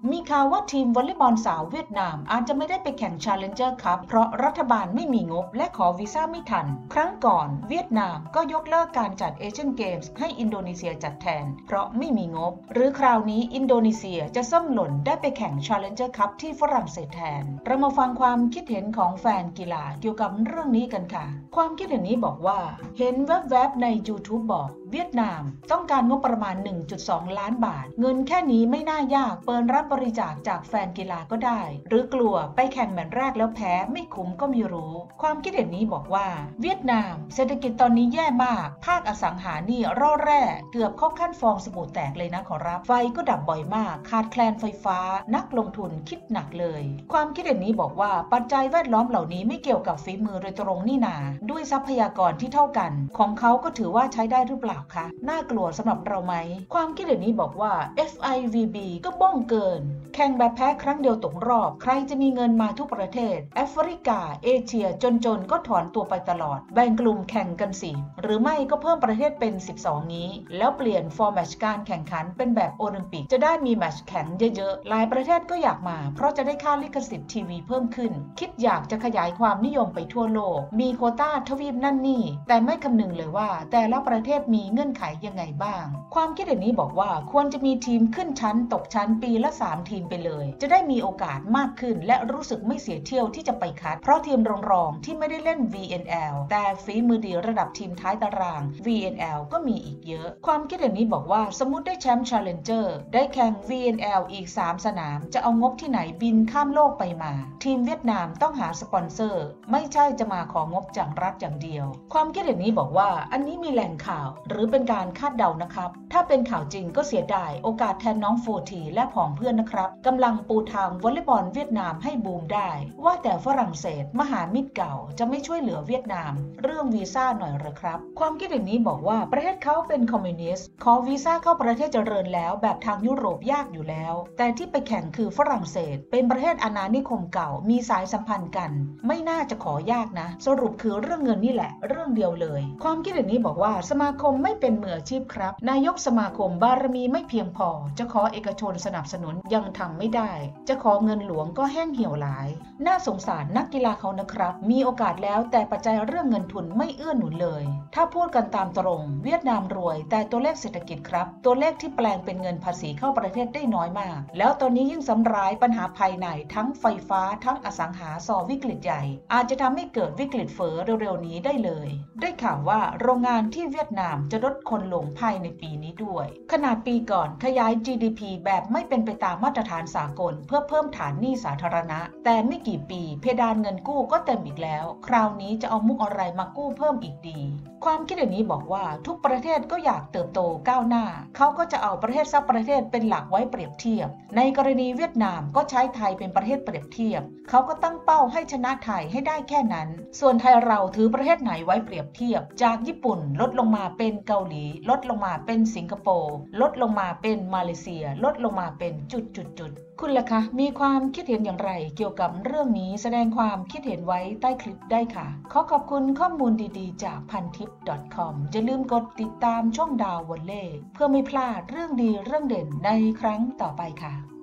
มีข่าวว่าทีมวอลเลย์บอลสาวเวียดนามอาจจะไม่ได้ไปแข่ง Challenger Cup เพราะรัฐบาลไม่มีงบและขอวีซ่าไม่ทันครั้งก่อนเวียดนามก็ยกเลิกการจัดเอเชียนเกมส์ให้อินโดนีเซียจัดแทนเพราะไม่มีงบหรือคราวนี้อินโดนีเซียจะส้มหล่นได้ไปแข่ง Challenger Cup ที่ฝรั่งเศสแทนเรามาฟังความคิดเห็นของแฟนกีฬาเกี่ยวกับเรื่องนี้กันค่ะความคิดเห็นนี้บอกว่าเห็นแวบๆใน YouTube บอกเวียดนามต้องการงบประมาณ 1.2 ล้านบาทเงินแค่นี้ไม่น่ายากเปิดรับบริจาคจากแฟนกีฬาก็ได้หรือกลัวไปแข่งแมตช์แรกแล้วแพ้ไม่คุ้มก็ไม่รู้ความคิดเห็นนี้บอกว่าเวียดนามเศรษฐกิจตอนนี้แย่มากภาคอสังหานี่ร่อแร่เกือบเข้าขั้นฟองสบู่แตกเลยนะขอรับไฟก็ดับบ่อยมากขาดแคลนไฟฟ้านักลงทุนคิดหนักเลยความคิดเห็นนี้บอกว่าปัจจัยแวดล้อมเหล่านี้ไม่เกี่ยวกับฝีมือโดยตรงนี่นาด้วยทรัพยากรที่เท่ากันของเขาก็ถือว่าใช้ได้หรือเปล่าคะน่ากลัวสำหรับเราไหมความคิดเห็นนี้บอกว่า FIVB ก็บ้องเกินแข่งแบบแพ้ครั้งเดียวตกรอบใครจะมีเงินมาทุกประเทศแอฟริกาเอเชียจนก็ถอนตัวไปตลอดแบ่งกลุ่มแข่งกันสิหรือไม่ก็เพิ่มประเทศเป็น12นี้แล้วเปลี่ยนฟอร์แมตช์การแข่งขันเป็นแบบโอลิมปิกจะได้มีแมตช์แข่งเยอะๆหลายประเทศก็อยากมาเพราะจะได้ค่าลิขสิทธิ์ทีวีเพิ่มขึ้นคิดอยากจะขยายความนิยมไปทั่วโลกมีโควต้าทวีปนั่นนี่แต่ไม่คำนึงเลยว่าแต่ละประเทศมีเงื่อนไขยังไงบ้างความคิดเห็นนี้บอกว่าควรจะมีทีมขึ้นชั้นตกชั้นปีละ3ทีมไปเลยจะได้มีโอกาสมากขึ้นและรู้สึกไม่เสียเที่ยวที่จะไปคัดเพราะทีมรองๆที่ไม่ได้เล่น VNL แต่ฝีมือดีระดับทีมท้ายตาราง VNL ก็มีอีกเยอะความคิดเห็นนี้บอกว่าสมมุติได้แชมป์ Challenger ได้แข่ง VNL อีก3สนามจะเอางบที่ไหนบินข้ามโลกไปมาทีมเวียดนามต้องหาสปอนเซอร์ไม่ใช่จะมาของบจากรัฐอย่างเดียวความคิดเห็นนี้บอกว่าอันนี้มีแหล่งข่าวหรือเป็นการคาดเดานะครับถ้าเป็นข่าวจริงก็เสียดายโอกาสแทนน้องโฟทีและผองเพื่อนนะครับกำลังปูทางวอลเลย์บอลเวียดนามให้บูมได้ว่าแต่ฝรั่งเศสมหามิตรเก่าจะไม่ช่วยเหลือเวียดนามเรื่องวีซ่าหน่อยหรือครับความคิดเห็นนี้บอกว่าประเทศเขาเป็นคอมมิวนิสต์ขอวีซ่าเข้าประเทศเจริญแล้วแบบทางยุโรปยากอยู่แล้วแต่ที่ไปแข่งคือฝรั่งเศสเป็นประเทศอาณานิคมเก่ามีสายสัมพันธ์กันไม่น่าจะขอยากนะสรุปคือเรื่องเงินนี่แหละเรื่องเดียวเลยความคิดเห็นนี้บอกว่าสมาคมไม่เป็นมืออาชีพครับนายกสมาคมบารมีไม่เพียงพอจะขอเอกชนสนับสนุนยังทำไม่ได้จะขอเงินหลวงก็แห้งเหี่ยวหลายน่าสงสารนักกีฬาเขานะครับมีโอกาสแล้วแต่ปัจจัยเรื่องเงินทุนไม่เอื้อหนุนเลยถ้าพูดกันตามตรงเวียดนามรวยแต่ตัวเลขเศรษฐกิจครับตัวเลขที่แปลงเป็นเงินภาษีเข้าประเทศได้น้อยมากแล้วตอนนี้ยิ่งซ้ำร้ายปัญหาภายในทั้งไฟฟ้าทั้งอสังหาส่อวิกฤตใหญ่อาจจะทำให้เกิดวิกฤตเฟ้อเร็วๆนี้ได้เลยได้ข่าวว่าโรงงานที่เวียดนามจะลดคนลงภายในปีนี้ด้วยขนาดปีก่อนขยาย GDP แบบไม่เป็นไปตามมาตรฐานสากลเพื่อเพิ่มฐานหนี้สาธารณะแต่ไม่กี่ปีเพดานเงินกู้ก็เต็มอีกแล้วคราวนี้จะเอามุกอะไรมากู้เพิ่มอีกดีความคิดอย่างนี้บอกว่าทุกประเทศก็อยากเติบโตก้าวหน้าเขาก็จะเอาประเทศสักประเทศเป็นหลักไว้เปรียบเทียบในกรณีเวียดนามก็ใช้ไทยเป็นประเทศเปรียบเทียบเขาก็ตั้งเป้าให้ชนะไทยให้ได้แค่นั้นส่วนไทยเราถือประเทศไหนไว้เปรียบเทียบจากญี่ปุ่นลดลงมาเป็นเกาหลีลดลงมาเป็นสิงคโปร์ลดลงมาเป็นมาเลเซียลดลงมาเป็นจุดคุณล่ะคะมีความคิดเห็นอย่างไรเกี่ยวกับเรื่องนี้แสดงความคิดเห็นไว้ใต้คลิปได้ค่ะขอขอบคุณข้อมูลดีๆจากพันทิป .com อย่าลืมกดติดตามช่องดาววอลเล่เพื่อไม่พลาดเรื่องดีเรื่องเด่นในครั้งต่อไปค่ะ